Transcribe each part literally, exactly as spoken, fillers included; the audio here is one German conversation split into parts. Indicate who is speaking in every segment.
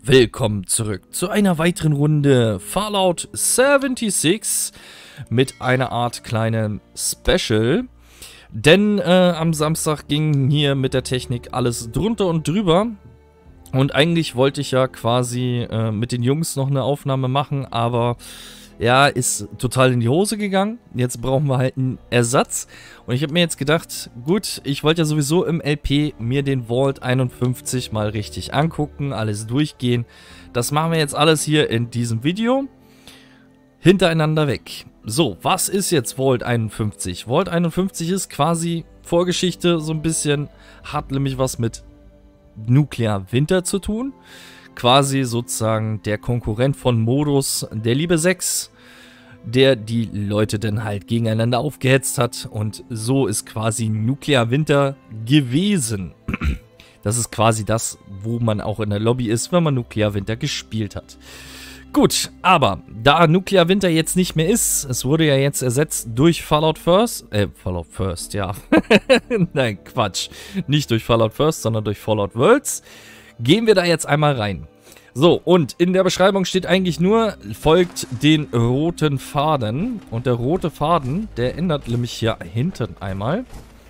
Speaker 1: Willkommen zurück zu einer weiteren Runde Fallout sechsundsiebzig mit einer Art kleinen Special. Denn äh, am Samstag ging hier mit der Technik alles drunter und drüber. Und eigentlich wollte ich ja quasi äh, mit den Jungs noch eine Aufnahme machen, aber ja, ist total in die Hose gegangen. Jetzt brauchen wir halt einen Ersatz. Und ich habe mir jetzt gedacht, gut, ich wollte ja sowieso im L P mir den Vault einundfünfzig mal richtig angucken, alles durchgehen. Das machen wir jetzt alles hier in diesem Video. Hintereinander weg. So, was ist jetzt Vault einundfünfzig? Vault einundfünfzig ist quasi Vorgeschichte, so ein bisschen, hat nämlich was mit Nuclear Winter zu tun. Quasi sozusagen der Konkurrent von Modus der Liebe sechs, der die Leute dann halt gegeneinander aufgehetzt hat. Und so ist quasi Nuclear Winter gewesen. Das ist quasi das, wo man auch in der Lobby ist, wenn man Nuclear Winter gespielt hat. Gut, aber da Nuclear Winter jetzt nicht mehr ist, es wurde ja jetzt ersetzt durch Fallout First, äh, Fallout First, ja. Nein, Quatsch. Nicht durch Fallout First, sondern durch Fallout Worlds. Gehen wir da jetzt einmal rein. So, und in der Beschreibung steht eigentlich nur, folgt den roten Faden. Und der rote Faden, der ändert nämlich hier hinten einmal.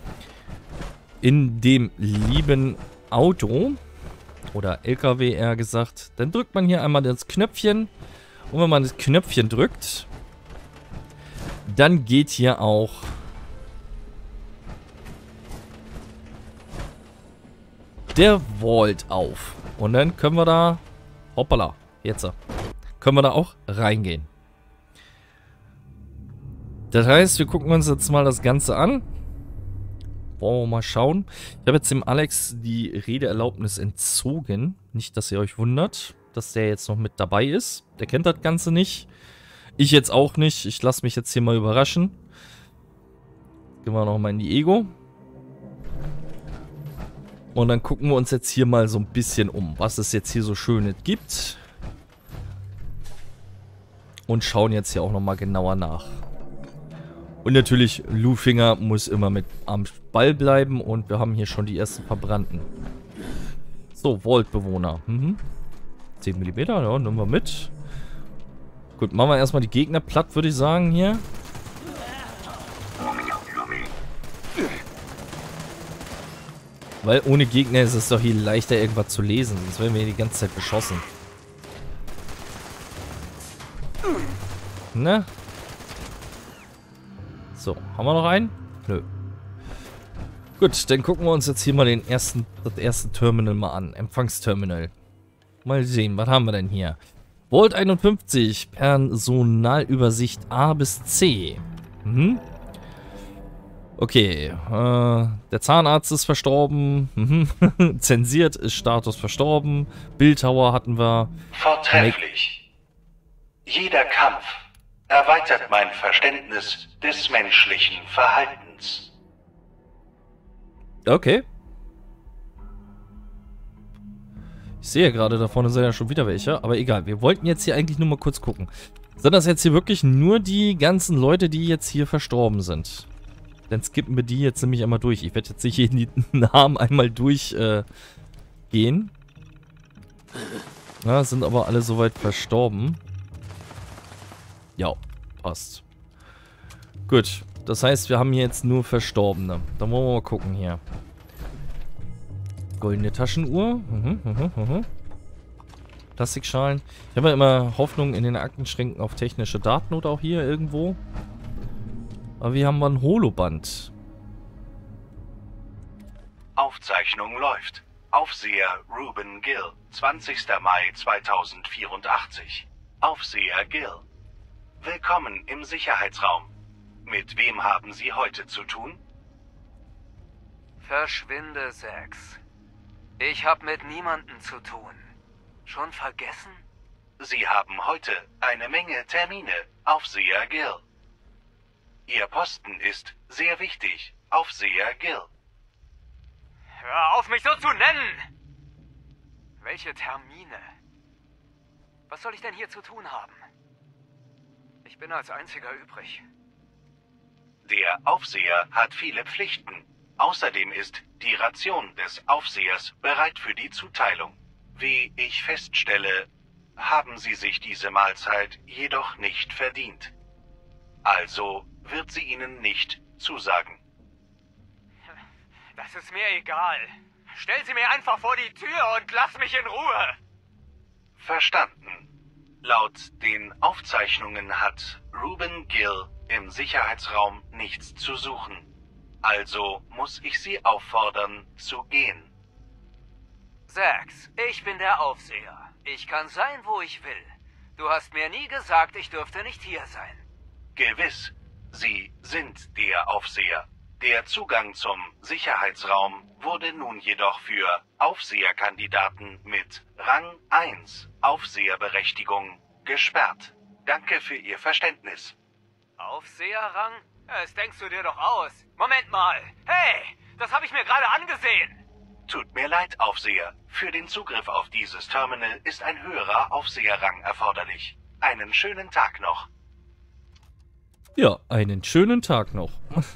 Speaker 1: In dem lieben Auto, oder L K W eher gesagt, dann drückt man hier einmal das Knöpfchen. Und wenn man das Knöpfchen drückt, dann geht hier auch der Vault auf. Und dann können wir da, hoppala, jetzt können wir da auch reingehen. Das heißt, wir gucken uns jetzt mal das Ganze an. Wollen wir mal schauen. Ich habe jetzt dem Alex die Redeerlaubnis entzogen. Nicht, dass ihr euch wundert, dass der jetzt noch mit dabei ist. Der kennt das Ganze nicht. Ich jetzt auch nicht. Ich lasse mich jetzt hier mal überraschen. Gehen wir nochmal in die Ego. Und dann gucken wir uns jetzt hier mal so ein bisschen um, was es jetzt hier so Schönes gibt. Und schauen jetzt hier auch nochmal genauer nach. Und natürlich, Lufinger muss immer mit am Ball bleiben. Und wir haben hier schon die ersten Verbrannten. So, Vault-Bewohner. Mhm. zehn Millimeter, ja, nehmen wir mit. Gut, machen wir erstmal die Gegner platt, würde ich sagen, hier. Weil ohne Gegner ist es doch hier leichter, irgendwas zu lesen. Sonst werden wir hier die ganze Zeit beschossen. Ne? So, haben wir noch einen? Nö. Gut, dann gucken wir uns jetzt hier mal den ersten, das erste Terminal mal an. Empfangsterminal. Mal sehen, was haben wir denn hier? Vault einundfünfzig, Personalübersicht A bis C. Mhm. Okay, äh, der Zahnarzt ist verstorben, mhm. Zensiert ist Status verstorben, Bildhauer hatten wir.
Speaker 2: Vortrefflich. Jeder Kampf erweitert mein Verständnis des menschlichen Verhaltens.
Speaker 1: Okay. Ich sehe gerade, da vorne sind ja schon wieder welche, aber egal, wir wollten jetzt hier eigentlich nur mal kurz gucken. Sind das jetzt hier wirklich nur die ganzen Leute, die jetzt hier verstorben sind? Dann skippen wir die jetzt nämlich einmal durch. Ich werde jetzt nicht jeden Namen einmal durchgehen. Äh, ja, sind aber alle soweit verstorben. Ja, passt. Gut, das heißt, wir haben hier jetzt nur Verstorbene. Dann wollen wir mal gucken hier. Goldene Taschenuhr. Mhm, mhm, mhm. Plastikschalen. Ich habe ja immer Hoffnung in den Aktenschränken auf technische Daten oder auch hier irgendwo. Aber wir haben mal ein Holoband.
Speaker 2: Aufzeichnung läuft. Aufseher Ruben Gill, zwanzigster Mai zweitausendvierundachtzig. Aufseher Gill. Willkommen im Sicherheitsraum. Mit wem haben Sie heute zu tun?
Speaker 3: Verschwinde, Sex. Ich hab mit niemandem zu tun. Schon vergessen?
Speaker 2: Sie haben heute eine Menge Termine, Aufseher Gill. Ihr Posten ist sehr wichtig, Aufseher Gill.
Speaker 3: Hör auf, mich so zu nennen! Welche Termine? Was soll ich denn hier zu tun haben? Ich bin als einziger übrig.
Speaker 2: Der Aufseher hat viele Pflichten. Außerdem ist die Ration des Aufsehers bereit für die Zuteilung. Wie ich feststelle, haben Sie sich diese Mahlzeit jedoch nicht verdient. Also wird sie Ihnen nicht zusagen.
Speaker 3: Das ist mir egal. Stell sie mir einfach vor die Tür und lass mich in Ruhe.
Speaker 2: Verstanden. Laut den Aufzeichnungen hat Ruben Gill im Sicherheitsraum nichts zu suchen. Also muss ich Sie auffordern, zu gehen.
Speaker 3: Sax, ich bin der Aufseher. Ich kann sein, wo ich will. Du hast mir nie gesagt, ich dürfte nicht hier sein.
Speaker 2: Gewiss, Sie sind der Aufseher. Der Zugang zum Sicherheitsraum wurde nun jedoch für Aufseherkandidaten mit Rang eins Aufseherberechtigung gesperrt. Danke für Ihr Verständnis.
Speaker 3: Aufseherrang? Das denkst du dir doch aus. Moment mal. Hey, das habe ich mir gerade angesehen.
Speaker 2: Tut mir leid, Aufseher. Für den Zugriff auf dieses Terminal ist ein höherer Aufseherrang erforderlich. Einen schönen Tag noch.
Speaker 1: Ja, einen schönen Tag noch.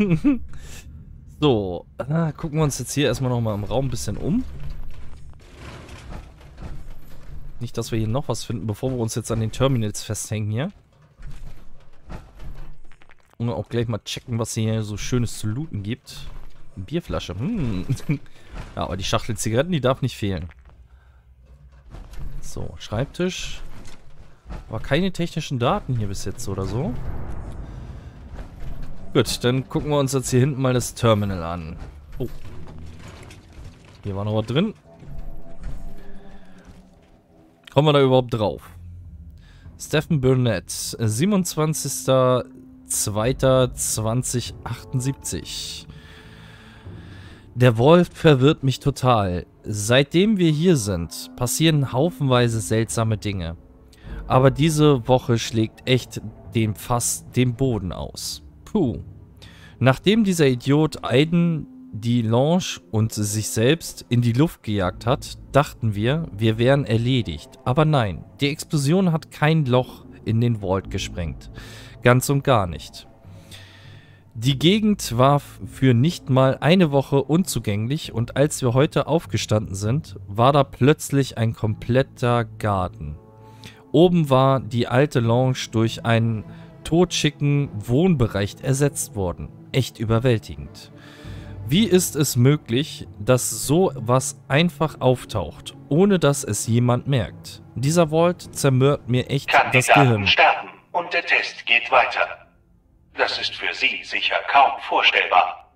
Speaker 1: So, ah, gucken wir uns jetzt hier erstmal nochmal im Raum ein bisschen um. Nicht, dass wir hier noch was finden, bevor wir uns jetzt an den Terminals festhängen hier. Und auch gleich mal checken, was hier so Schönes zu looten gibt. Eine Bierflasche, hm. Ja, aber die Schachtel Zigaretten, die darf nicht fehlen. So, Schreibtisch. Aber keine technischen Daten hier bis jetzt oder so. Gut, dann gucken wir uns jetzt hier hinten mal das Terminal an. Oh. Hier war noch was drin. Kommen wir da überhaupt drauf? Stephen Burnett, siebenundzwanzigster zweiter zweitausendachtzig. Der Wolf verwirrt mich total. Seitdem wir hier sind, passieren haufenweise seltsame Dinge. Aber diese Woche schlägt echt dem Fass den Boden aus. Puh. Nachdem dieser Idiot Aiden die Lounge und sich selbst in die Luft gejagt hat, dachten wir, wir wären erledigt. Aber nein, die Explosion hat kein Loch in den Vault gesprengt. Ganz und gar nicht. Die Gegend war für nicht mal eine Woche unzugänglich und als wir heute aufgestanden sind, war da plötzlich ein kompletter Garten. Oben war die alte Lounge durch einen totschicken Wohnbereich ersetzt worden. Echt überwältigend. Wie ist es möglich, dass so was einfach auftaucht, ohne dass es jemand merkt? Dieser Vault zermürbt mir echt das Gehirn.
Speaker 2: Kandidaten sterben und der Test geht weiter. Das ist für Sie sicher kaum vorstellbar.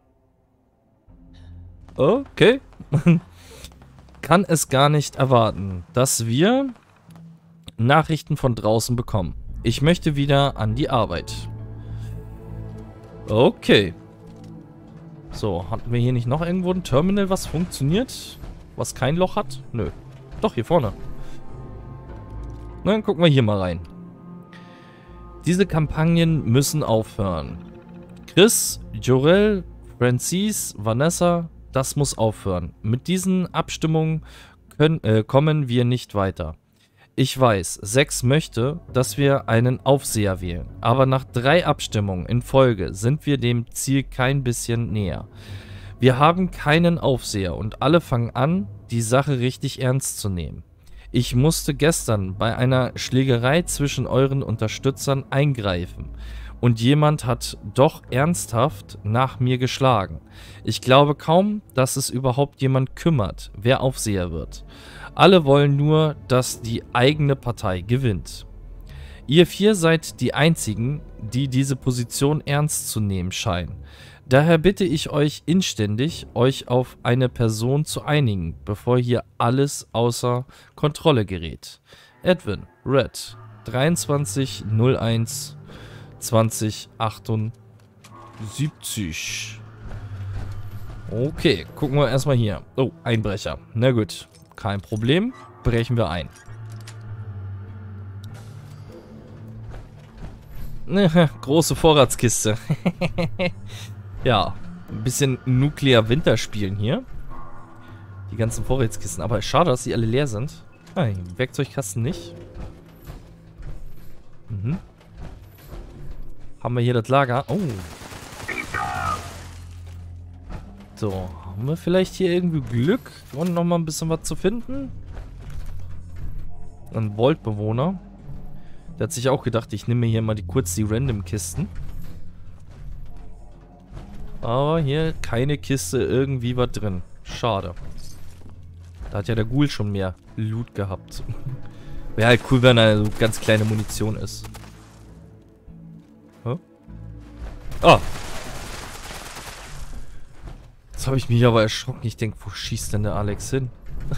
Speaker 1: Okay. Kann es gar nicht erwarten, dass wir Nachrichten von draußen bekommen. Ich möchte wieder an die Arbeit. Okay. So, hatten wir hier nicht noch irgendwo ein Terminal, was funktioniert? Was kein Loch hat? Nö. Doch, hier vorne. Na, dann gucken wir hier mal rein. Diese Kampagnen müssen aufhören. Chris, Jorel, Francis, Vanessa, das muss aufhören. Mit diesen Abstimmungen können, äh, kommen wir nicht weiter. Ich weiß, Sex möchte, dass wir einen Aufseher wählen, aber nach drei Abstimmungen in Folge sind wir dem Ziel kein bisschen näher. Wir haben keinen Aufseher und alle fangen an, die Sache richtig ernst zu nehmen. Ich musste gestern bei einer Schlägerei zwischen euren Unterstützern eingreifen und jemand hat doch ernsthaft nach mir geschlagen. Ich glaube kaum, dass es überhaupt jemand kümmert, wer Aufseher wird. Alle wollen nur, dass die eigene Partei gewinnt. Ihr vier seid die einzigen, die diese Position ernst zu nehmen scheinen. Daher bitte ich euch inständig, euch auf eine Person zu einigen, bevor hier alles außer Kontrolle gerät. Edwin, Red, dreiundzwanzig null eins zwanzig achtundsiebzig. Okay, gucken wir erstmal hier. Oh, Einbrecher. Na gut, kein Problem. Brechen wir ein. Große Vorratskiste. Ja, ein bisschen Nuklear Winter spielen hier. Die ganzen Vorratskisten. Aber schade, dass die alle leer sind. Ah, Werkzeugkasten nicht. Mhm. Haben wir hier das Lager. Oh. So, haben wir vielleicht hier irgendwie Glück, um nochmal ein bisschen was zu finden? ein Vault-Bewohner. Der hat sich auch gedacht, ich nehme hier mal die, kurz die Random-Kisten. Aber hier keine Kiste, irgendwie was drin. Schade. Da hat ja der Ghoul schon mehr Loot gehabt. Wäre halt cool, wenn da so ganz kleine Munition ist. Hä? Ah! Jetzt habe ich mich aber erschrocken. Ich denke, wo schießt denn der Alex hin?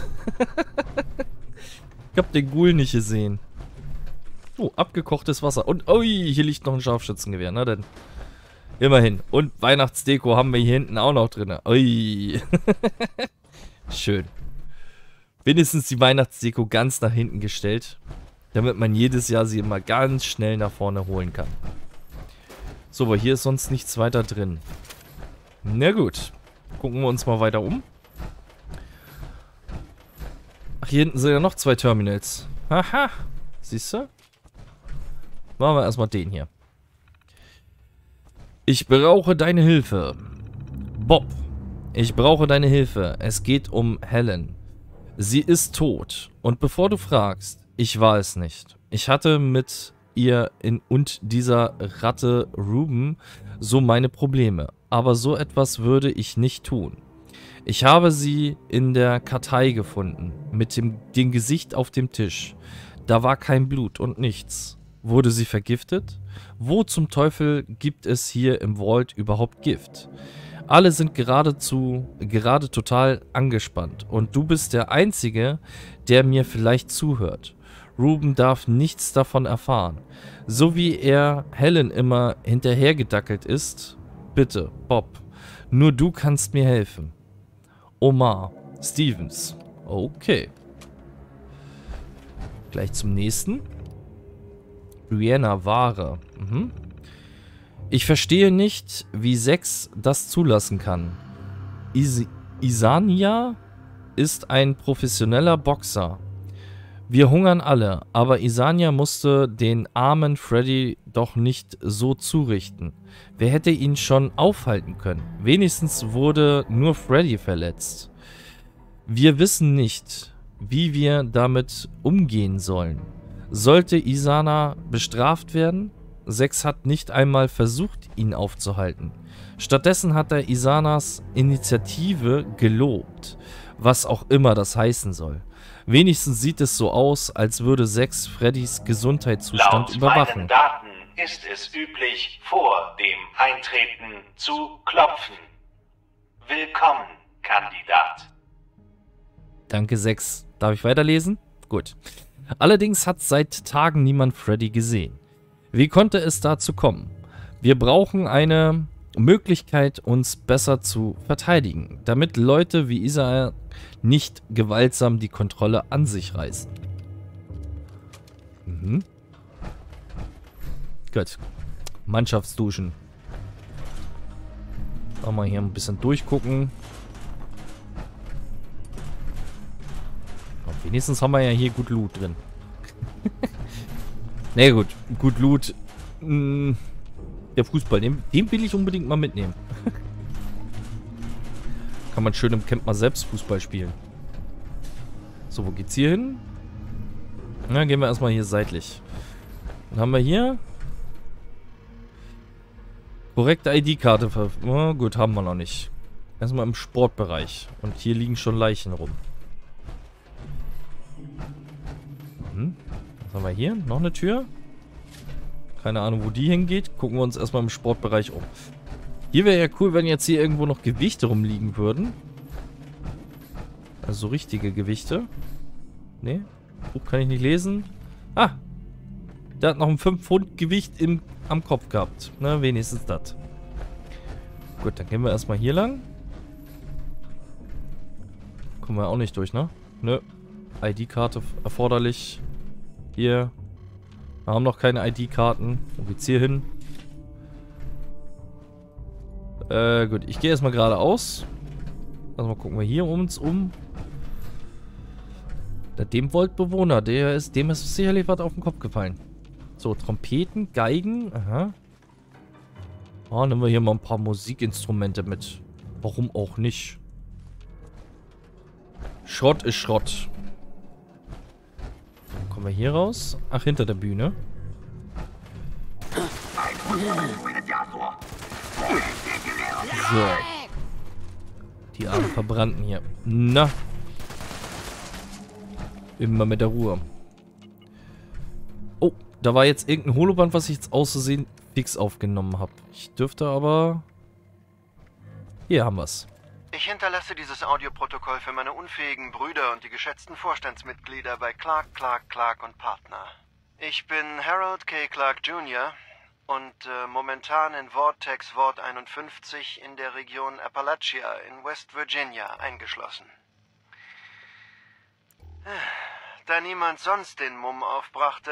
Speaker 1: Ich habe den Ghoul nicht gesehen. Oh, abgekochtes Wasser. Und, ui, hier liegt noch ein Scharfschützengewehr. Na denn. Immerhin. Und Weihnachtsdeko haben wir hier hinten auch noch drin. Ui. Schön. Wenigstens die Weihnachtsdeko ganz nach hinten gestellt. Damit man jedes Jahr sie immer ganz schnell nach vorne holen kann. So, aber hier ist sonst nichts weiter drin. Na gut. Gucken wir uns mal weiter um. Ach, hier hinten sind ja noch zwei Terminals. Haha. Siehst du? Machen wir erstmal den hier. Ich brauche deine Hilfe. Bob, ich brauche deine Hilfe. Es geht um Helen. Sie ist tot. Und bevor du fragst, ich war es nicht. Ich hatte mit ihr in und dieser Ratte Ruben so meine Probleme. Aber so etwas würde ich nicht tun. Ich habe sie in der Kartei gefunden. Mit dem, dem Gesicht auf dem Tisch. Da war kein Blut und nichts. Wurde sie vergiftet? Wo zum Teufel gibt es hier im Vault überhaupt Gift? Alle sind geradezu, gerade total angespannt. Und du bist der Einzige, der mir vielleicht zuhört. Ruben darf nichts davon erfahren. So wie er Helen immer hinterhergedackelt ist. Bitte, Bob. Nur du kannst mir helfen. Omar Stevens. Okay. Gleich zum nächsten. Brianna Ware. Mhm. Ich verstehe nicht, wie Sex das zulassen kann. Is Isania ist ein professioneller Boxer. Wir hungern alle, aber Isania musste den armen Freddy doch nicht so zurichten. Wer hätte ihn schon aufhalten können? Wenigstens wurde nur Freddy verletzt. Wir wissen nicht, wie wir damit umgehen sollen. Sollte Isana bestraft werden? Sex hat nicht einmal versucht, ihn aufzuhalten. Stattdessen hat er Isanas Initiative gelobt, was auch immer das heißen soll. Wenigstens sieht es so aus, als würde Sex Freddys Gesundheitszustand
Speaker 2: Laut
Speaker 3: überwachen.
Speaker 2: meinen Daten ist es üblich, vor dem Eintreten zu klopfen. Willkommen, Kandidat.
Speaker 1: Danke, Sex. Darf ich weiterlesen? Gut. Allerdings hat seit Tagen niemand Freddy gesehen. Wie konnte es dazu kommen? Wir brauchen eine Möglichkeit, uns besser zu verteidigen, damit Leute wie Isa nicht gewaltsam die Kontrolle an sich reißen. Mhm. Gut. Mannschaftsduschen. Mal hier ein bisschen durchgucken. Und wenigstens haben wir ja hier gut Loot drin. Na gut, gut Loot. Hm, der Fußball, den, den will ich unbedingt mal mitnehmen. Kann man schön im Camp mal selbst Fußball spielen. So, wo geht's hier hin? Na, gehen wir erstmal hier seitlich. Dann haben wir hier korrekte I D-Karte. Oh, gut, haben wir noch nicht. Erstmal im Sportbereich. Und hier liegen schon Leichen rum. Hm. Was haben wir hier? Noch eine Tür? Keine Ahnung, wo die hingeht. Gucken wir uns erstmal im Sportbereich um. Hier wäre ja cool, wenn jetzt hier irgendwo noch Gewichte rumliegen würden. Also so richtige Gewichte. Nee. Buch kann ich nicht lesen. Ah! Der hat noch ein fünf Pfund Gewicht im, am Kopf gehabt. Na, wenigstens das. Gut, dann gehen wir erstmal hier lang. Kommen wir auch nicht durch, ne? Nö. I D-Karte erforderlich. Hier. Wir haben noch keine I D-Karten. Wo geht's hier hin? Äh, gut. Ich gehe erstmal geradeaus. Also mal gucken wir hier um uns um. Der dem Vault-Bewohner, der ist, dem ist sicherlich was auf den Kopf gefallen. So, Trompeten, Geigen. Aha. Ah, nehmen wir hier mal ein paar Musikinstrumente mit. Warum auch nicht? Schrott ist Schrott. Kommen wir hier raus? Ach, hinter der Bühne. So. Die armen Verbrannten hier. Na. Immer mit der Ruhe. Oh, da war jetzt irgendein Holoband, was ich jetzt auszusehen fix aufgenommen habe. Ich dürfte aber... Hier haben wir's.
Speaker 4: Ich hinterlasse dieses Audioprotokoll für meine unfähigen Brüder und die geschätzten Vorstandsmitglieder bei Clark, Clark, Clark und Partner. Ich bin Harold K. Clark Junior und äh, momentan in Vortex Ward einundfünfzig in der Region Appalachia in West Virginia eingeschlossen. Da niemand sonst den Mumm aufbrachte,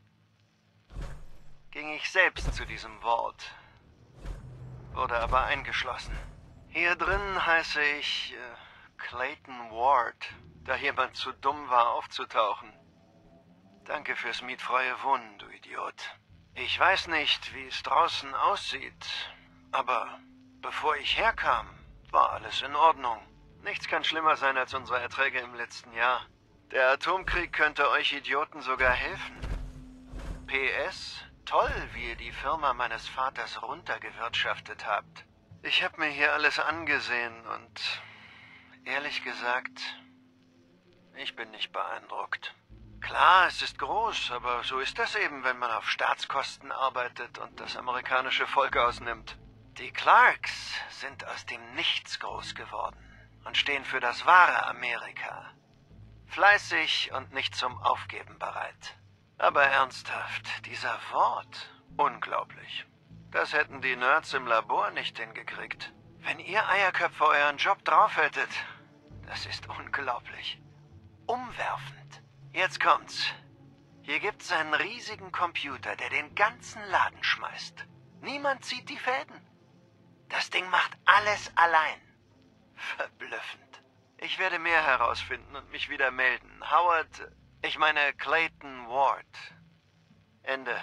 Speaker 4: ging ich selbst zu diesem Vault, wurde aber eingeschlossen. Hier drin heiße ich äh, Clayton Ward, da jemand zu dumm war aufzutauchen. Danke fürs mietfreie Wohnen, du Idiot. Ich weiß nicht, wie es draußen aussieht, aber bevor ich herkam, war alles in Ordnung. Nichts kann schlimmer sein als unsere Erträge im letzten Jahr. Der Atomkrieg könnte euch Idioten sogar helfen. P S, toll, wie ihr die Firma meines Vaters runtergewirtschaftet habt. Ich habe mir hier alles angesehen und ehrlich gesagt, ich bin nicht beeindruckt. Klar, es ist groß, aber so ist das eben, wenn man auf Staatskosten arbeitet und das amerikanische Volk ausnimmt. Die Clarks sind aus dem Nichts groß geworden und stehen für das wahre Amerika. Fleißig und nicht zum Aufgeben bereit. Aber ernsthaft, dieser Wort, unglaublich. Das hätten die Nerds im Labor nicht hingekriegt. Wenn ihr Eierköpfe euren Job drauf hättet, das ist unglaublich. Umwerfend. Jetzt kommt's. Hier gibt's einen riesigen Computer, der den ganzen Laden schmeißt. Niemand zieht die Fäden. Das Ding macht alles allein. Verblüffend. Ich werde mehr herausfinden und mich wieder melden. Howard, ich meine Clayton Ward. Ende.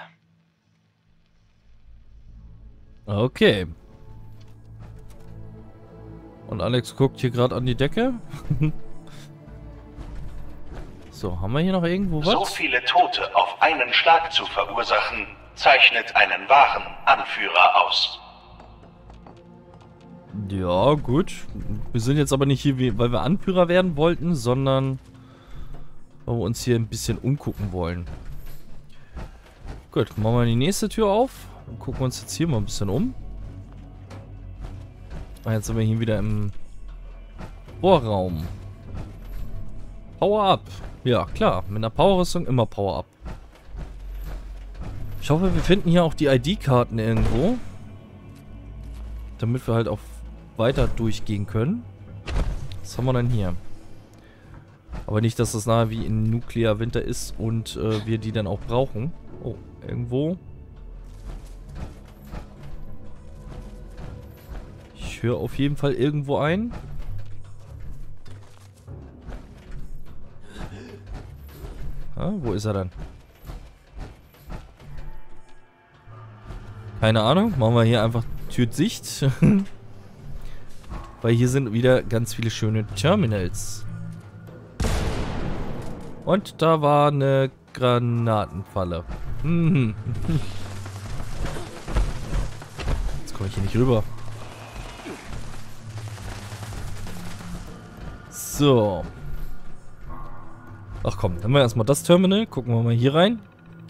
Speaker 1: Okay. Und Alex guckt hier gerade an die Decke. So, haben wir hier noch irgendwo was?
Speaker 2: So viele Tote auf einen Schlag zu verursachen, zeichnet einen wahren Anführer aus.
Speaker 1: Ja, gut. Wir sind jetzt aber nicht hier, weil wir Anführer werden wollten, sondern weil wir uns hier ein bisschen umgucken wollen. Gut, machen wir die nächste Tür auf. Dann gucken wir uns jetzt hier mal ein bisschen um. Ah, jetzt sind wir hier wieder im Vorraum. Power Up. Ja, klar. Mit einer Powerrüstung immer Power Up. Ich hoffe, wir finden hier auch die I D-Karten irgendwo. Damit wir halt auch weiter durchgehen können. Was haben wir denn hier? Aber nicht, dass das nahe wie in Nuclear Winter ist und äh, wir die dann auch brauchen. Oh, irgendwo. Ich höre auf jeden Fall irgendwo ein. Ah, wo ist er dann? Keine Ahnung. Machen wir hier einfach Tür dicht. Weil hier sind wieder ganz viele schöne Terminals. Und da war eine Granatenfalle. Hm. Jetzt komme ich hier nicht rüber. So. Ach komm, dann haben wir erstmal das Terminal. Gucken wir mal hier rein.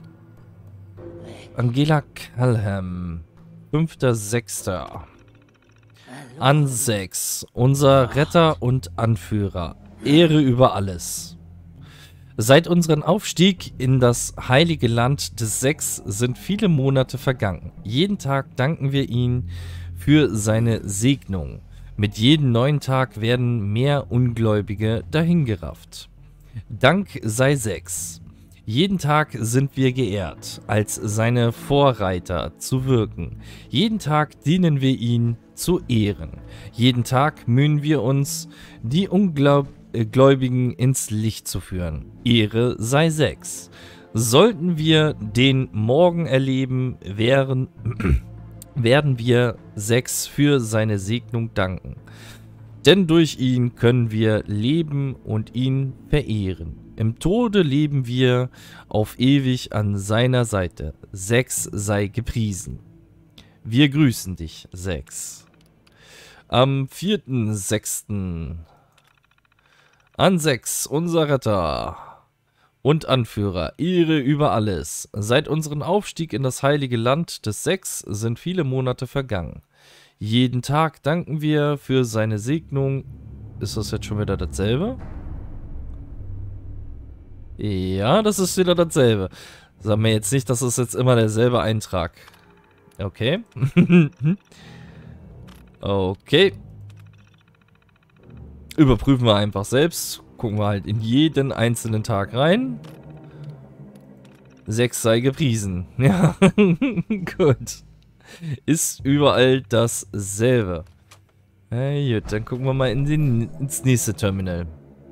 Speaker 1: Angela Calham. fünfter sechster An sechs. Unser Retter und Anführer. Ehre über alles. Seit unserem Aufstieg in das heilige Land des Sechs sind viele Monate vergangen. Jeden Tag danken wir ihm für seine Segnung. Mit jedem neuen Tag werden mehr Ungläubige dahingerafft. Dank sei Sechs. Jeden Tag sind wir geehrt, als seine Vorreiter zu wirken. Jeden Tag dienen wir ihn zu ehren. Jeden Tag mühen wir uns, die Ungläubigen ins Licht zu führen. Ehre sei Sechs. Sollten wir den Morgen erleben, wären, werden wir Sechs für seine Segnung danken. Denn durch ihn können wir leben und ihn verehren. Im Tode leben wir auf ewig an seiner Seite. sechs sei gepriesen. Wir grüßen dich, sechs. Am vierten sechsten An sechs, unser Retter und Anführer, Ehre über alles. Seit unserem Aufstieg in das heilige Land des sechs sind viele Monate vergangen. Jeden Tag danken wir für seine Segnung. Ist das jetzt schon wieder dasselbe? Ja, das ist wieder dasselbe. Sag mir jetzt nicht, dass es jetzt immer derselbe Eintrag. Okay. Okay. Überprüfen wir einfach selbst. Gucken wir halt in jeden einzelnen Tag rein. sechs sei gepriesen. Ja, gut. Ist überall dasselbe. Ja, gut, dann gucken wir mal in den, ins nächste Terminal.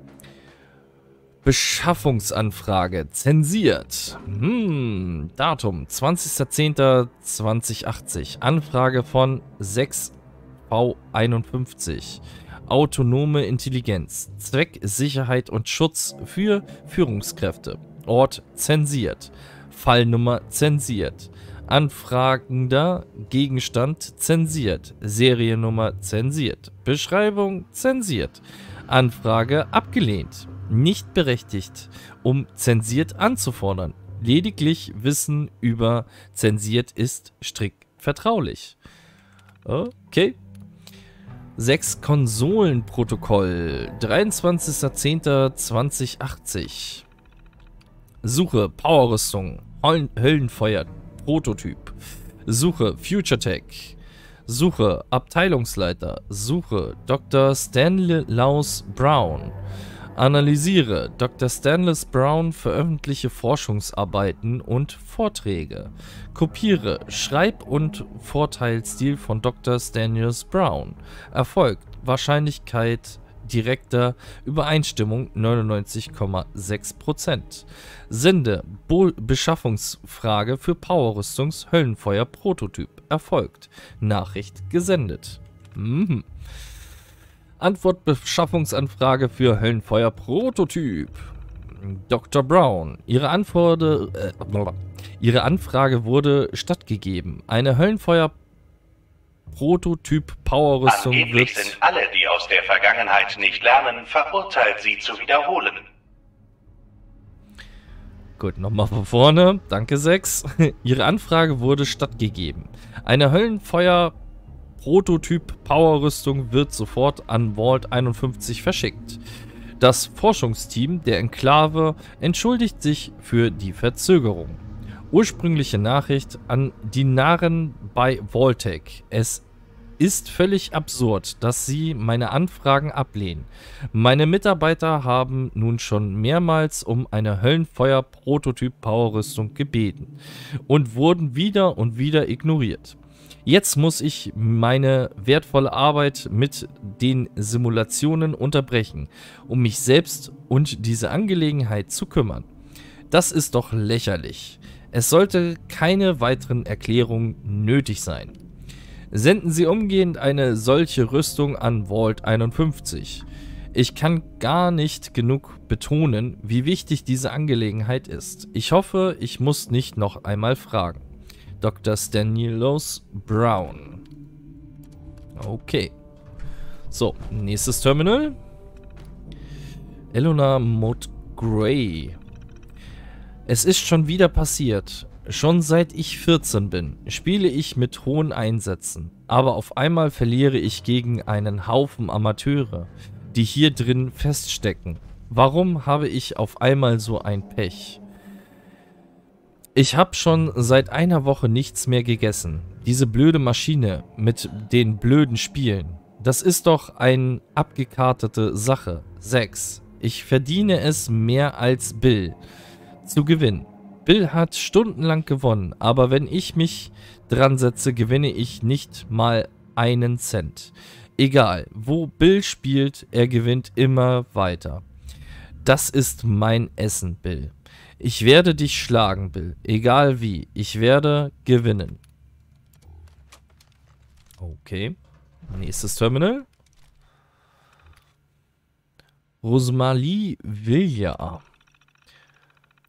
Speaker 1: Beschaffungsanfrage. Zensiert. Hm, Datum zwanzigster zehnter zweitausendachtzig. Anfrage von sechs V einundfünfzig. Autonome Intelligenz. Zweck, Sicherheit und Schutz für Führungskräfte. Ort zensiert. Fallnummer zensiert. Anfragender Gegenstand zensiert. Seriennummer zensiert. Beschreibung zensiert. Anfrage abgelehnt. Nicht berechtigt, um zensiert anzufordern. Lediglich Wissen über zensiert ist strikt vertraulich. Okay. sechs Konsolenprotokoll. dreiundzwanzigster zehnter zweitausendachtzig. Suche Powerrüstung. Höllenfeuer. Prototyp. Suche FutureTech. Suche Abteilungsleiter. Suche Doktor Stanislaus Brown. Analysiere Doktor Stanislaus Brown veröffentliche Forschungsarbeiten und Vorträge. Kopiere Schreib- und Vorteilsstil von Doktor Stanislaus Brown. Erfolg Wahrscheinlichkeit direkter Übereinstimmung neunundneunzig Komma sechs Prozent. Sende Bo Beschaffungsfrage für Powerrüstungs Höllenfeuer Prototyp. Erfolgt. Nachricht gesendet. Mhm. Antwort Beschaffungsanfrage für Höllenfeuer Prototyp. Doktor Brown. Ihre, Antwort, äh, ihre Anfrage wurde stattgegeben. Eine Höllenfeuer Prototyp Powerrüstung wird...
Speaker 2: Angeblich sind alle, die aus der Vergangenheit nicht lernen, verurteilt, sie zu wiederholen.
Speaker 1: Gut, nochmal von vorne. Danke, sechs. Ihre Anfrage wurde stattgegeben. Eine Höllenfeuer Prototyp Powerrüstung wird sofort an Vault einundfünfzig verschickt. Das Forschungsteam der Enklave entschuldigt sich für die Verzögerung. Ursprüngliche Nachricht an die Narren bei Vault-Tec. Es ist völlig absurd, dass sie meine Anfragen ablehnen. Meine Mitarbeiter haben nun schon mehrmals um eine Höllenfeuer-Prototyp-Powerrüstung gebeten und wurden wieder und wieder ignoriert. Jetzt muss ich meine wertvolle Arbeit mit den Simulationen unterbrechen, um mich selbst und diese Angelegenheit zu kümmern. Das ist doch lächerlich. Es sollte keine weiteren Erklärungen nötig sein. Senden Sie umgehend eine solche Rüstung an Vault einundfünfzig. Ich kann gar nicht genug betonen, wie wichtig diese Angelegenheit ist. Ich hoffe, ich muss nicht noch einmal fragen. Doktor Stanislaus Brown. Okay. So, nächstes Terminal. Eleanor Maud Gray. Es ist schon wieder passiert. Schon seit ich vierzehn bin, spiele ich mit hohen Einsätzen. Aber auf einmal verliere ich gegen einen Haufen Amateure, die hier drin feststecken. Warum habe ich auf einmal so ein Pech? Ich habe schon seit einer Woche nichts mehr gegessen. Diese blöde Maschine mit den blöden Spielen. Das ist doch eine abgekartete Sache. sechs. Ich verdiene es mehr als Bill zu gewinnen. Bill hat stundenlang gewonnen, aber wenn ich mich dran setze, gewinne ich nicht mal einen Cent. Egal, wo Bill spielt, er gewinnt immer weiter. Das ist mein Essen, Bill. Ich werde dich schlagen, Bill. Egal wie. Ich werde gewinnen. Okay. Nächstes Terminal. Rosemarie Villa.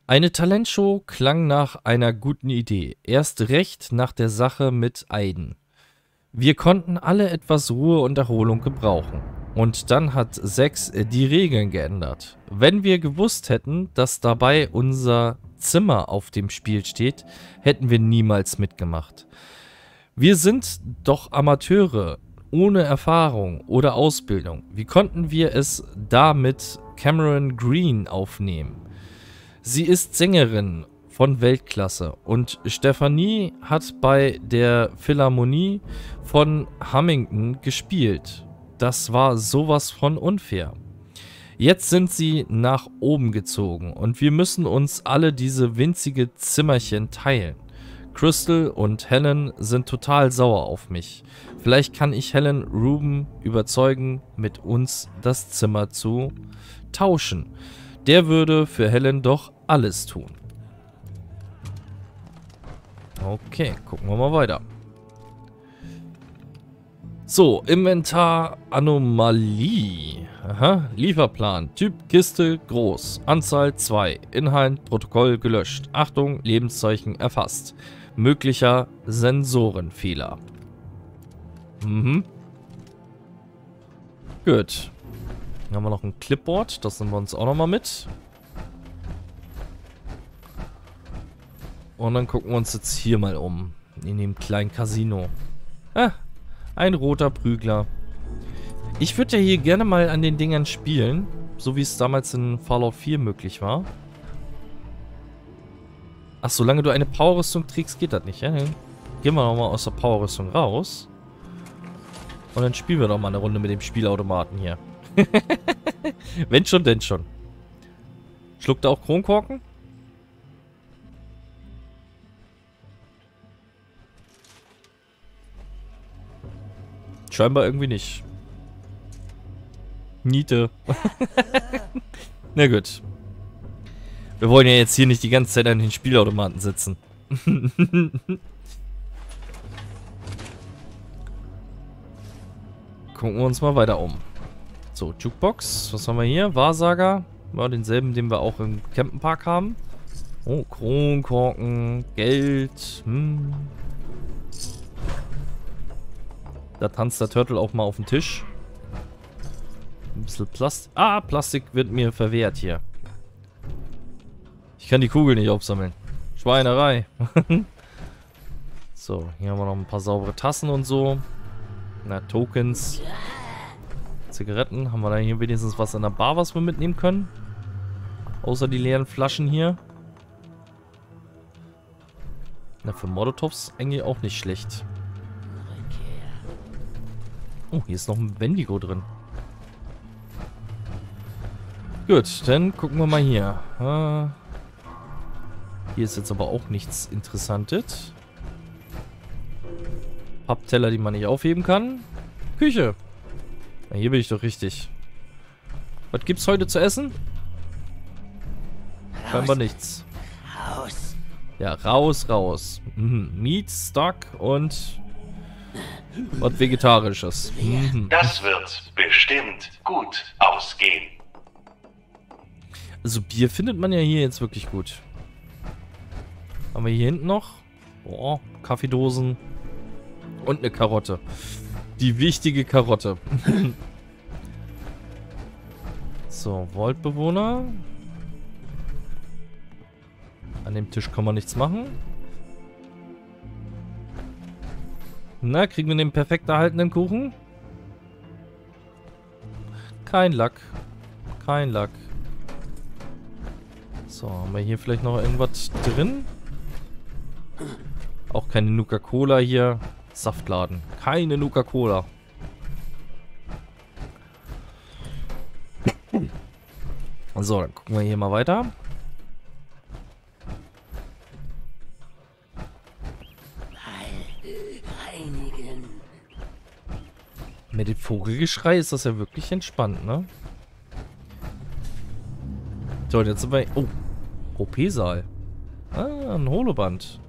Speaker 1: Eine Talentshow klang nach einer guten Idee. Erst recht nach der Sache mit Aiden. Wir konnten alle etwas Ruhe und Erholung gebrauchen. Und dann hat Sex die Regeln geändert. Wenn wir gewusst hätten, dass dabei unser Zimmer auf dem Spiel steht, hätten wir niemals mitgemacht. Wir sind doch Amateure, ohne Erfahrung oder Ausbildung. Wie konnten wir es da mit Cameron Green aufnehmen? Sie ist Sängerin von Weltklasse und Stephanie hat bei der Philharmonie von Hamilton gespielt. Das war sowas von unfair. Jetzt sind sie nach oben gezogen und wir müssen uns alle diese winzige Zimmerchen teilen. Crystal und Helen sind total sauer auf mich. Vielleicht kann ich Helen Ruben überzeugen, mit uns das Zimmer zu tauschen. Der würde für Helen doch alles tun. Okay, gucken wir mal weiter. So, Inventar Anomalie. Aha, Lieferplan. Typ Kiste groß. Anzahl zwei. Inhalt Protokoll gelöscht. Achtung, Lebenszeichen erfasst. Möglicher Sensorenfehler. Mhm. Gut. Dann haben wir noch ein Clipboard. Das nehmen wir uns auch nochmal mit. Und dann gucken wir uns jetzt hier mal um. In dem kleinen Casino. Ah, ein roter Prügler. Ich würde ja hier gerne mal an den Dingern spielen. So wie es damals in Fallout vier möglich war. Ach, solange du eine Powerrüstung trägst, geht das nicht, ja? Dann gehen wir nochmal aus der Powerrüstung raus. Und dann spielen wir doch mal eine Runde mit dem Spielautomaten hier. Wenn schon, denn schon. Schluckt er auch Kronkorken? Scheinbar irgendwie nicht. Niete. Na gut. Wir wollen ja jetzt hier nicht die ganze Zeit an den Spielautomaten sitzen. Gucken wir uns mal weiter um. So, Jukebox. Was haben wir hier? Wahrsager. Ja, denselben, den wir auch im Campenpark haben. Oh, Kronkorken, Geld. Hm. Da tanzt der Turtle auch mal auf den Tisch. Ein bisschen Plastik. Ah, Plastik wird mir verwehrt hier. Ich kann die Kugel nicht aufsammeln. Schweinerei. So, hier haben wir noch ein paar saubere Tassen und so. Na, Tokens. Zigaretten. Haben wir da hier wenigstens was in der Bar, was wir mitnehmen können? Außer die leeren Flaschen hier. Na, für Molotovs eigentlich auch nicht schlecht. Oh, hier ist noch ein Wendigo drin. Gut, dann gucken wir mal hier. Ah, hier ist jetzt aber auch nichts Interessantes. Pappteller, die man nicht aufheben kann. Küche. Ja, hier bin ich doch richtig. Was gibt's heute zu essen? Scheinbar nichts. Raus. Ja, raus, raus. Mhm. Meat, Stock und was Vegetarisches. Mhm.
Speaker 2: Das wird bestimmt gut ausgehen.
Speaker 1: Also Bier findet man ja hier jetzt wirklich gut. Haben wir hier hinten noch? Boah, Kaffeedosen. Und eine Karotte. Die wichtige Karotte. So, Vaultbewohner. An dem Tisch kann man nichts machen. Na, kriegen wir den perfekt erhaltenen Kuchen? Kein Lack. Kein Lack. So, haben wir hier vielleicht noch irgendwas drin? Auch keine Nuka-Cola hier. Saftladen. Keine Nuka-Cola. So, dann gucken wir hier mal weiter. Mit dem Vogelgeschrei ist das ja wirklich entspannt, ne? So, jetzt sind wir... Oh, O P-Saal. Ah, ein Holoband.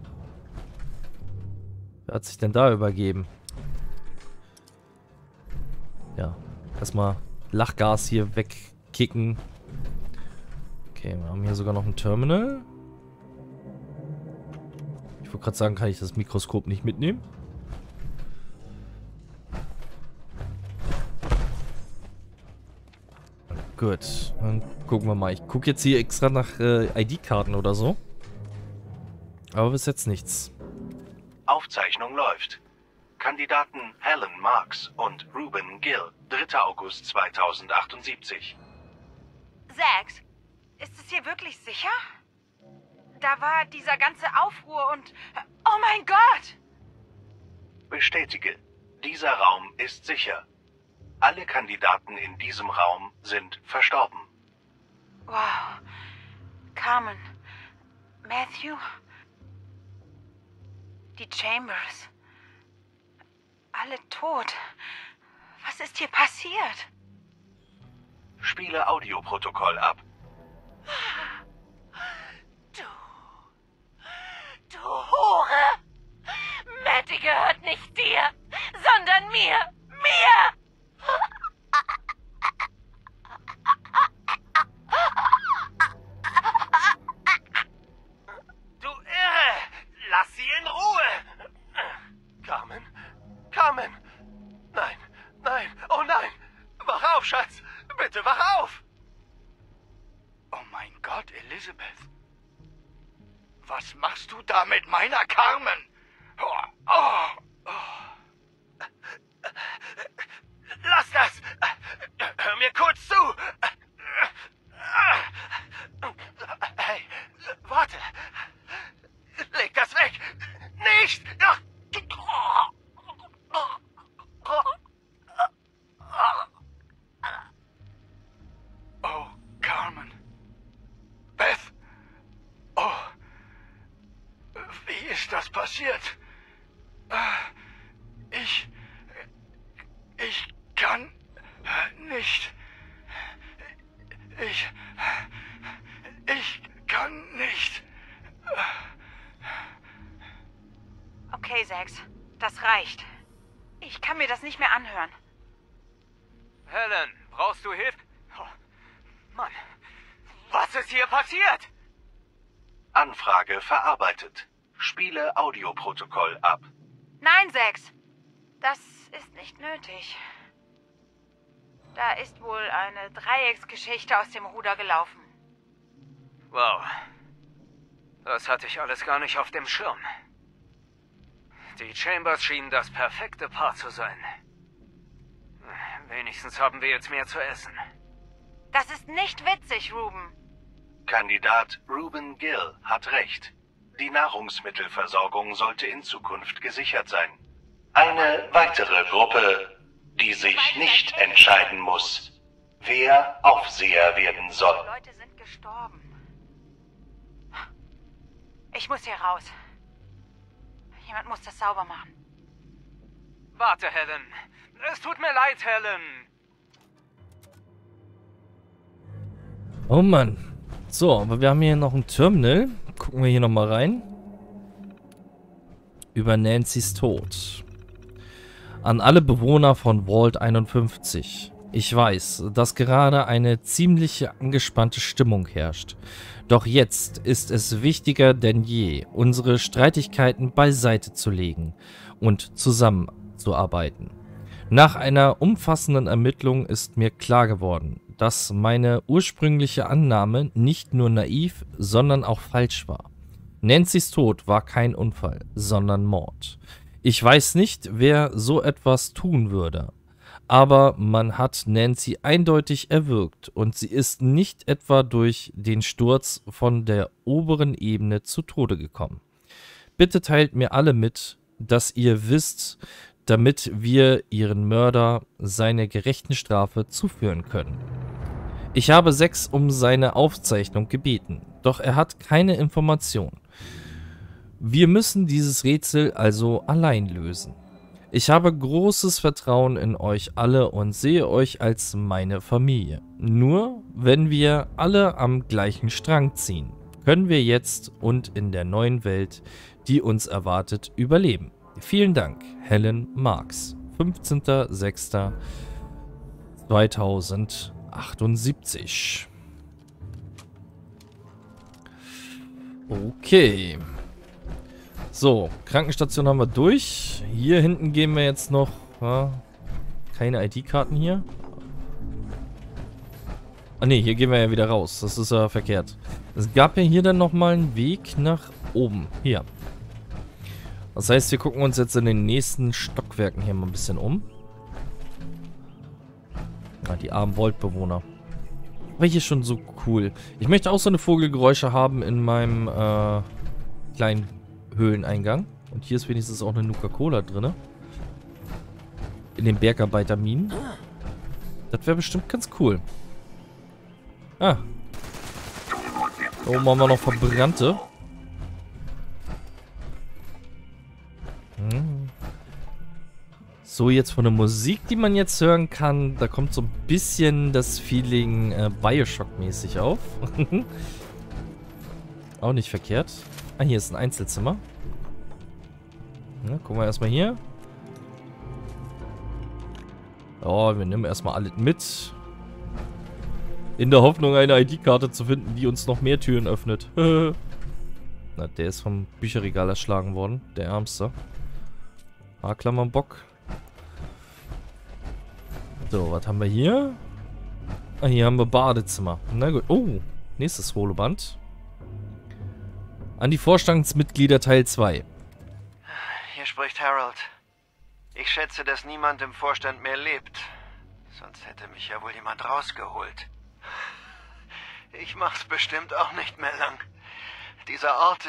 Speaker 1: Wer hat sich denn da übergeben? Ja, erstmal Lachgas hier wegkicken. Okay, wir haben hier sogar noch ein Terminal. Ich wollte gerade sagen, kann ich das Mikroskop nicht mitnehmen? Gut, dann gucken wir mal. Ich gucke jetzt hier extra nach äh, I D-Karten oder so. Aber bis jetzt nichts.
Speaker 2: Aufzeichnung läuft. Kandidaten Helen Marks und Ruben Gill, dritter August zweitausendachtundsiebzig.
Speaker 5: Zax, ist es hier wirklich sicher? Da war dieser ganze Aufruhr und... Oh mein Gott!
Speaker 2: Bestätige, dieser Raum ist sicher. Alle Kandidaten in diesem Raum sind verstorben.
Speaker 5: Wow. Carmen. Matthew. Die Chambers. Alle tot. Was ist hier passiert?
Speaker 2: Spiele Audioprotokoll ab.
Speaker 5: Du... Du Hure! Matty gehört nicht dir, sondern mir! Mir!
Speaker 4: Du Irre! Lass sie in Ruhe! Carmen? Carmen! Nein, nein, oh nein! Wach auf, Schatz! Bitte wach auf!
Speaker 6: Oh mein Gott, Elizabeth. Was machst du da mit meiner Carmen? Oh, oh, oh.
Speaker 4: Lass das! Hör mir kurz zu! Hey, warte! Leg das weg! Nicht!
Speaker 6: Oh, Carmen. Beth. Oh. Wie ist das passiert? Ich... Ich kann nicht... Ich... Ich kann nicht...
Speaker 5: Okay, Zax. Das reicht. Ich kann mir das nicht mehr anhören.
Speaker 3: Helen, brauchst du Hilfe? Oh, Mann, was ist hier passiert?
Speaker 2: Anfrage verarbeitet. Spiele Audioprotokoll ab.
Speaker 5: Nein, Zax. Das ist nicht nötig. Da ist wohl eine Dreiecksgeschichte aus dem Ruder gelaufen.
Speaker 3: Wow. Das hatte ich alles gar nicht auf dem Schirm. Die Chambers schienen das perfekte Paar zu sein. Wenigstens haben wir jetzt mehr zu essen.
Speaker 5: Das ist nicht witzig, Ruben.
Speaker 2: Kandidat Ruben Gill hat recht. Die Nahrungsmittelversorgung sollte in Zukunft gesichert sein. Eine weitere Gruppe, die sich nicht entscheiden muss, wer Aufseher werden soll.
Speaker 5: Leute sind gestorben. Ich muss hier raus. Jemand muss das sauber machen.
Speaker 3: Warte, Helen. Es tut mir leid, Helen.
Speaker 1: Oh Mann. So, aber wir haben hier noch ein Terminal. Gucken wir hier nochmal rein. Über Nancys Tod. An alle Bewohner von Vault einundfünfzig. Ich weiß, dass gerade eine ziemliche angespannte Stimmung herrscht. Doch jetzt ist es wichtiger denn je, unsere Streitigkeiten beiseite zu legen und zusammenzuarbeiten. Nach einer umfassenden Ermittlung ist mir klar geworden, dass meine ursprüngliche Annahme nicht nur naiv, sondern auch falsch war. Nancys Tod war kein Unfall, sondern Mord. Ich weiß nicht, wer so etwas tun würde, aber man hat Nancy eindeutig erwürgt und sie ist nicht etwa durch den Sturz von der oberen Ebene zu Tode gekommen. Bitte teilt mir alle mit, dass ihr wisst, damit wir ihren Mörder seine gerechten Strafe zuführen können. Ich habe Sex um seine Aufzeichnung gebeten, doch er hat keine Information. Wir müssen dieses Rätsel also allein lösen. Ich habe großes Vertrauen in euch alle und sehe euch als meine Familie. Nur wenn wir alle am gleichen Strang ziehen, können wir jetzt und in der neuen Welt, die uns erwartet, überleben. Vielen Dank, Helen Marks. fünfzehnter sechster zweitausendachtzehn. Okay. So, Krankenstation haben wir durch. Hier hinten gehen wir jetzt noch... Ja, keine I D-Karten hier. Ah ne, hier gehen wir ja wieder raus. Das ist ja verkehrt. Es gab ja hier dann nochmal einen Weg nach oben. Hier. Das heißt, wir gucken uns jetzt in den nächsten Stockwerken hier mal ein bisschen um. Ah, die armen Vault-Bewohner. Aber hier schon so cool. Ich möchte auch so eine Vogelgeräusche haben in meinem äh, kleinen Höhleneingang. Und hier ist wenigstens auch eine Nuka-Cola drin. In den Bergarbeiterminen. Das wäre bestimmt ganz cool. Ah. Da oben haben wir noch Verbrannte. Hm. So, jetzt von der Musik, die man jetzt hören kann, da kommt so ein bisschen das Feeling äh, Bioshock-mäßig auf. Auch nicht verkehrt. Ah, hier ist ein Einzelzimmer. Ja, gucken wir erstmal hier. Ja, wir nehmen erstmal alles mit. In der Hoffnung, eine I D-Karte zu finden, die uns noch mehr Türen öffnet. Na, der ist vom Bücherregal erschlagen worden. Der Ärmste. Haarklammernbock. So, was haben wir hier? Ah, hier haben wir Badezimmer. Na gut. Oh, nächstes Holoband. An die Vorstandsmitglieder Teil zwei.
Speaker 4: Hier spricht Harold. Ich schätze, dass niemand im Vorstand mehr lebt. Sonst hätte mich ja wohl jemand rausgeholt. Ich mach's bestimmt auch nicht mehr lang. Dieser Ort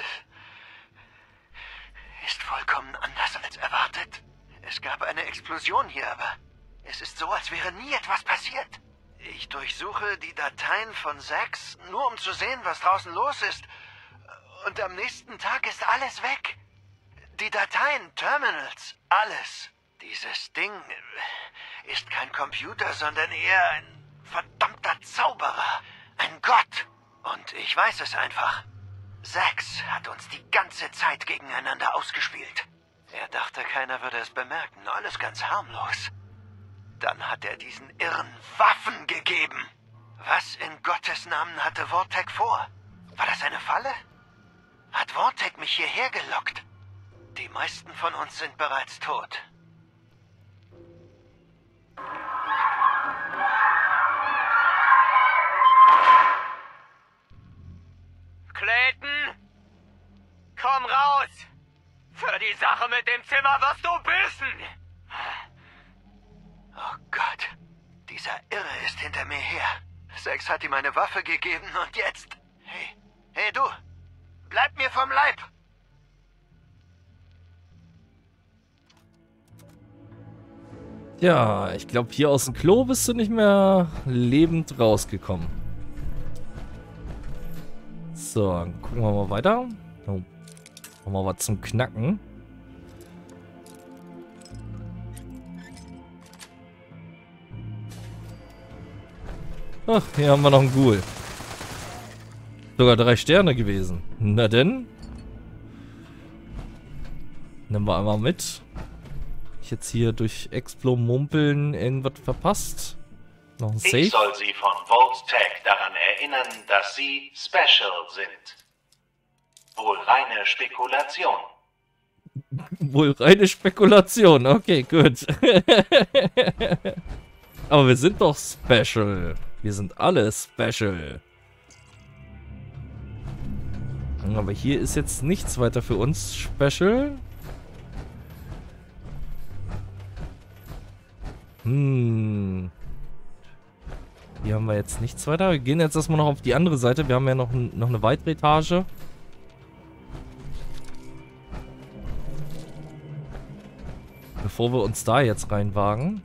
Speaker 4: ist vollkommen anders als erwartet. Es gab eine Explosion hier, aber es ist so, als wäre nie etwas passiert. Ich durchsuche die Dateien von Sax, nur um zu sehen, was draußen los ist. Und am nächsten Tag ist alles weg. Die Dateien, Terminals, alles. Dieses Ding ist kein Computer, sondern eher ein verdammter Zauberer. Ein Gott. Und ich weiß es einfach. Sax hat uns die ganze Zeit gegeneinander ausgespielt. Er dachte, keiner würde es bemerken. Alles ganz harmlos. Dann hat er diesen Irren Waffen gegeben. Was in Gottes Namen hatte Vortek vor? War das eine Falle? Hat Vortek mich hierher gelockt? Die meisten von uns sind bereits tot.
Speaker 3: Clayton! Komm raus! Für die Sache mit dem Zimmer wirst du büßen!
Speaker 4: Oh Gott. Dieser Irre ist hinter mir her. Sax hat ihm eine Waffe gegeben und jetzt... Hey, hey du! Bleib mir vom Leib!
Speaker 1: Ja, ich glaube, hier aus dem Klo bist du nicht mehr lebend rausgekommen. So, dann gucken wir mal weiter. Oh, machen wir was zum Knacken. Ach, hier haben wir noch einen Ghoul. Sogar drei Sterne gewesen. Na denn. Nehmen wir einmal mit. Ich jetzt hier durch Explo-Mumpeln irgendwas verpasst. Noch ein Safe.
Speaker 2: Ich soll Sie von Vault-Tec daran erinnern, dass Sie Special sind. Wohl reine Spekulation.
Speaker 1: Wohl reine Spekulation. Okay, gut. Aber wir sind doch Special. Wir sind alle Special. Aber hier ist jetzt nichts weiter für uns Special. Hm. Hier haben wir jetzt nichts weiter. Wir gehen jetzt erstmal noch auf die andere Seite. Wir haben ja noch, noch eine weitere Etage. Bevor wir uns da jetzt reinwagen.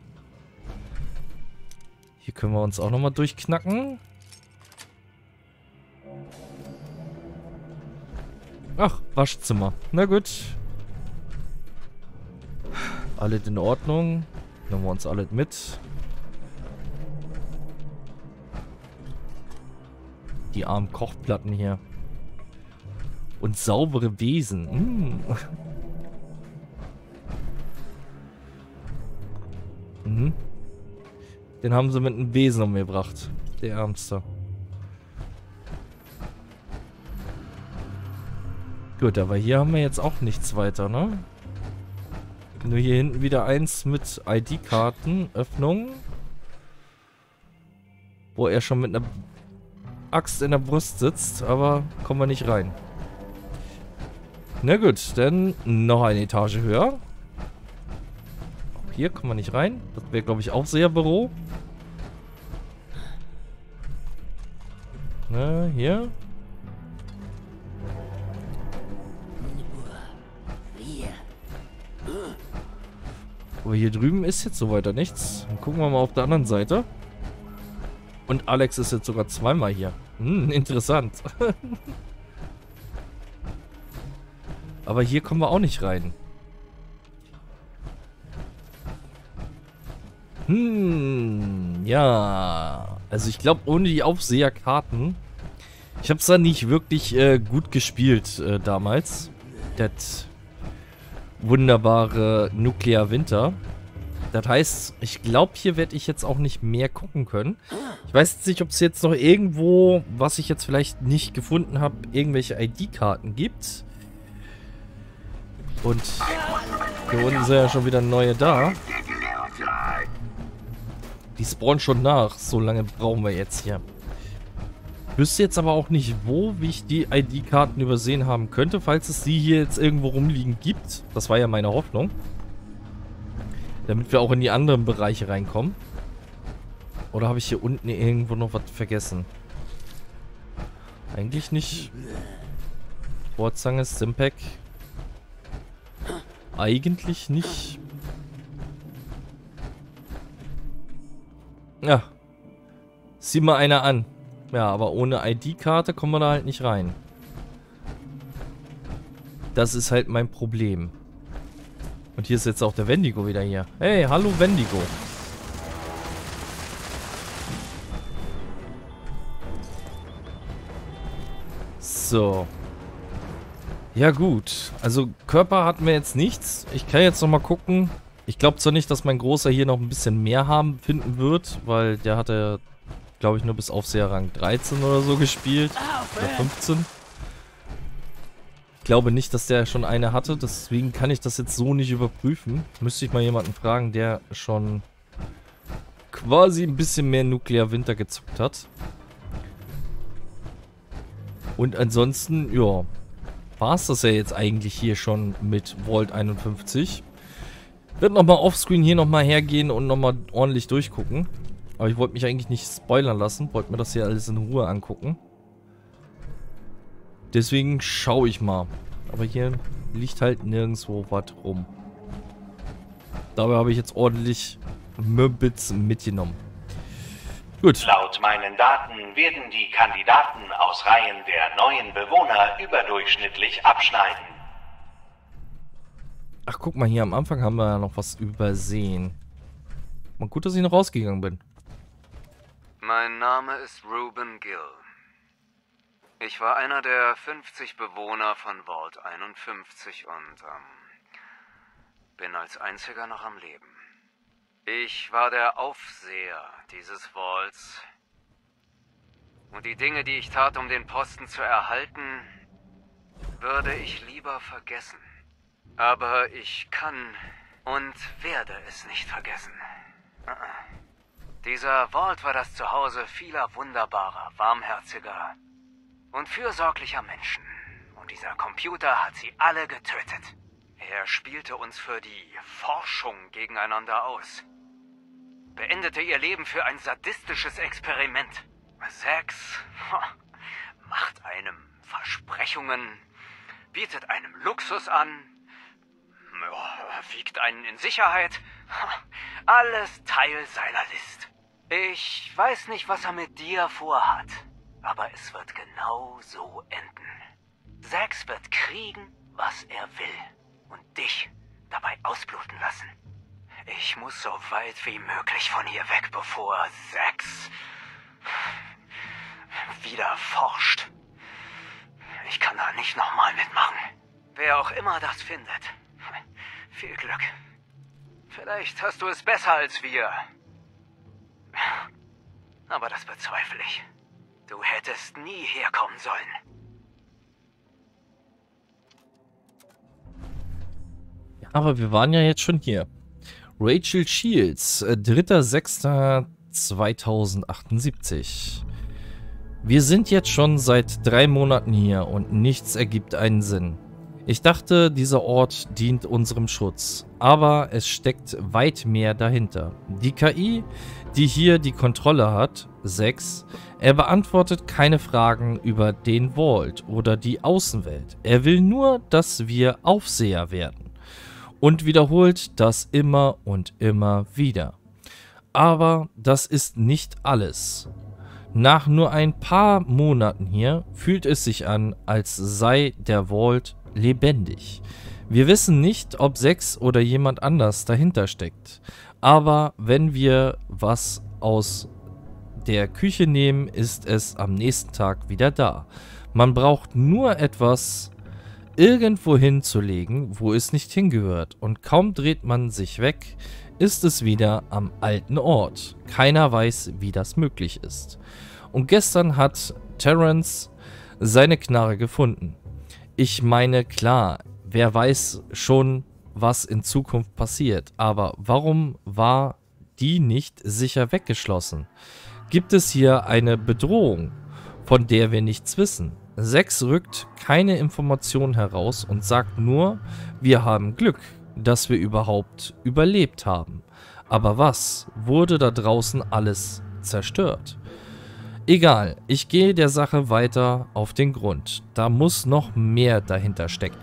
Speaker 1: Hier können wir uns auch nochmal durchknacken. Ach, Waschzimmer. Na gut. Alles in Ordnung. Nehmen wir uns alles mit. Die armen Kochplatten hier. Und saubere Wesen. Mm. Mhm. Den haben sie mit einem Besen umgebracht. Der Ärmste. Gut, aber hier haben wir jetzt auch nichts weiter, ne? Nur hier hinten wieder eins mit I D-Karten, Öffnung. Wo er schon mit einer Axt in der Brust sitzt, aber kommen wir nicht rein. Na gut, dann noch eine Etage höher. Auch hier kommen wir nicht rein. Das wäre, glaube ich, auch sehr Büro. Na, hier. Aber hier drüben ist jetzt so weiter nichts. Dann gucken wir mal auf der anderen Seite. Und Alex ist jetzt sogar zweimal hier. Hm, interessant. Aber hier kommen wir auch nicht rein. Hm, ja. Also ich glaube, ohne die Aufseherkarten. Ich habe es dann nicht wirklich äh, gut gespielt äh, damals. Das wunderbare Nuclear Winter. Das heißt, ich glaube, hier werde ich jetzt auch nicht mehr gucken können. Ich weiß jetzt nicht, ob es jetzt noch irgendwo, was ich jetzt vielleicht nicht gefunden habe, irgendwelche I D-Karten gibt. Und hier unten sind ja schon wieder neue da. Die spawnen schon nach. So lange brauchen wir jetzt hier. Ich wüsste jetzt aber auch nicht, wo, wie ich die I D-Karten übersehen haben könnte, falls es die hier jetzt irgendwo rumliegen gibt. Das war ja meine Hoffnung. Damit wir auch in die anderen Bereiche reinkommen. Oder habe ich hier unten irgendwo noch was vergessen? Eigentlich nicht. Wortzange, Stimpack. Eigentlich nicht. Ja. Sieh mal einer an. Ja, aber ohne I D-Karte kommen wir da halt nicht rein. Das ist halt mein Problem. Und hier ist jetzt auch der Wendigo wieder hier. Hey, hallo Wendigo. So. Ja gut. Also Körper hatten wir jetzt nichts. Ich kann jetzt nochmal gucken. Ich glaube zwar nicht, dass mein Großer hier noch ein bisschen mehr haben finden wird, weil der hatte, glaube ich, nur bis Aufseher Rang dreizehn oder so gespielt. Oder fünfzehn. Ich glaube nicht, dass der schon eine hatte, deswegen kann ich das jetzt so nicht überprüfen. Müsste ich mal jemanden fragen, der schon quasi ein bisschen mehr Nuclear Winter gezockt hat. Und ansonsten, ja, war es das ja jetzt eigentlich hier schon mit Vault einundfünfzig. Wird nochmal offscreen hier nochmal hergehen und nochmal ordentlich durchgucken. Aber ich wollte mich eigentlich nicht spoilern lassen, wollte mir das hier alles in Ruhe angucken. Deswegen schaue ich mal. Aber hier liegt halt nirgendwo was rum. Dabei habe ich jetzt ordentlich Möbels mitgenommen. Gut.
Speaker 2: Laut meinen Daten werden die Kandidaten aus Reihen der neuen Bewohner überdurchschnittlich abschneiden.
Speaker 1: Ach, guck mal, hier am Anfang haben wir ja noch was übersehen. Mal gut, dass ich noch rausgegangen bin.
Speaker 3: Mein Name ist Ruben Gill. Ich war einer der fünfzig Bewohner von Vault einundfünfzig und ähm, bin als einziger noch am Leben. Ich war der Aufseher dieses Vaults. Und die Dinge, die ich tat, um den Posten zu erhalten, würde ich lieber vergessen. Aber ich kann und werde es nicht vergessen. Dieser Vault war das Zuhause vieler wunderbarer, warmherziger und fürsorglicher Menschen. Und dieser Computer hat sie alle getötet. Er spielte uns für die Forschung gegeneinander aus. Beendete ihr Leben für ein sadistisches Experiment. Sex macht einem Versprechungen, bietet einem Luxus an, wiegt einen in Sicherheit. Alles Teil seiner List. Ich weiß nicht, was er mit dir vorhat, aber es wird genau so enden. Sex wird kriegen, was er will und dich dabei ausbluten lassen. Ich muss so weit wie möglich von hier weg, bevor Sex wieder forscht. Ich kann da nicht nochmal mitmachen. Wer auch immer das findet, viel Glück. Vielleicht hast du es besser als wir. Aber das bezweifle ich. Du hättest nie herkommen sollen.
Speaker 1: Aber wir waren ja jetzt schon hier. Rachel Shields, äh, dritter sechster zweitausendachtundsiebzig. Wir sind jetzt schon seit drei Monaten hier und nichts ergibt einen Sinn. Ich dachte, dieser Ort dient unserem Schutz, aber es steckt weit mehr dahinter. Die K I, die hier die Kontrolle hat, sechs, er beantwortet keine Fragen über den Vault oder die Außenwelt. Er will nur, dass wir Aufseher werden und wiederholt das immer und immer wieder. Aber das ist nicht alles. Nach nur ein paar Monaten hier fühlt es sich an, als sei der Vault lebendig. Wir wissen nicht, ob sechs oder jemand anders dahinter steckt. Aber wenn wir was aus der Küche nehmen, ist es am nächsten Tag wieder da. Man braucht nur etwas irgendwo hinzulegen, wo es nicht hingehört. Und kaum dreht man sich weg, ist es wieder am alten Ort. Keiner weiß, wie das möglich ist. Und gestern hat Terrence seine Knarre gefunden. Ich meine, klar, wer weiß schon, was in Zukunft passiert. Aber warum war die nicht sicher weggeschlossen? Gibt es hier eine Bedrohung, von der wir nichts wissen? sechs rückt keine Information heraus und sagt nur, wir haben Glück, dass wir überhaupt überlebt haben. Aber was wurde da draußen alles zerstört? Egal, ich gehe der Sache weiter auf den Grund. Da muss noch mehr dahinter stecken.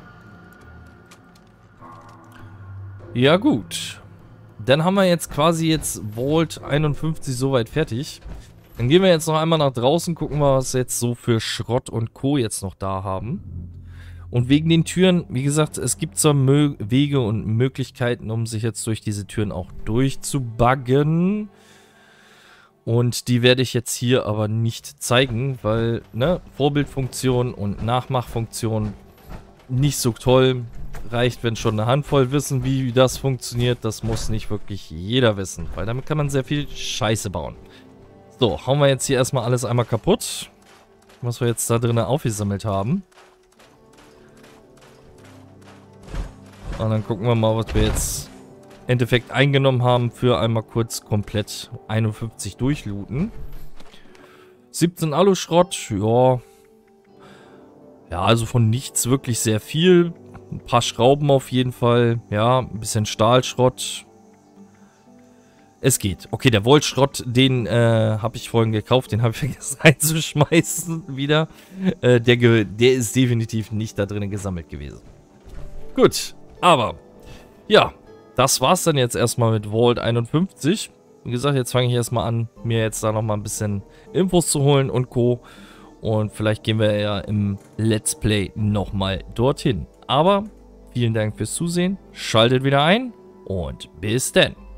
Speaker 1: Ja gut. Dann haben wir jetzt quasi jetzt Vault einundfünfzig soweit fertig. Dann gehen wir jetzt noch einmal nach draußen, gucken wir, was wir jetzt so für Schrott und Co. jetzt noch da haben. Und wegen den Türen, wie gesagt, es gibt zwar Mö- Wege und Möglichkeiten, um sich jetzt durch diese Türen auch durchzubuggen. Und die werde ich jetzt hier aber nicht zeigen, weil, ne, Vorbildfunktion und Nachmachfunktion nicht so toll. Reicht, wenn schon eine Handvoll wissen, wie das funktioniert. Das muss nicht wirklich jeder wissen, weil damit kann man sehr viel Scheiße bauen. So, hauen wir jetzt hier erstmal alles einmal kaputt, was wir jetzt da drinnen aufgesammelt haben. Und dann gucken wir mal, was wir jetzt im Endeffekt eingenommen haben für einmal kurz komplett einundfünfzig durchlooten. siebzehn Aluschrott, ja. Ja, also von nichts wirklich sehr viel. Ein paar Schrauben auf jeden Fall. Ja, ein bisschen Stahlschrott. Es geht. Okay, der Voltschrott, den äh, habe ich vorhin gekauft. Den habe ich vergessen einzuschmeißen wieder. Äh, der, der ist definitiv nicht da drinnen gesammelt gewesen. Gut, aber ja, das war's dann jetzt erstmal mit Vault einundfünfzig. Wie gesagt, jetzt fange ich erstmal an, mir jetzt da nochmal ein bisschen Infos zu holen und Co. Und vielleicht gehen wir ja im Let's Play nochmal dorthin. Aber vielen Dank fürs Zusehen, schaltet wieder ein und bis dann.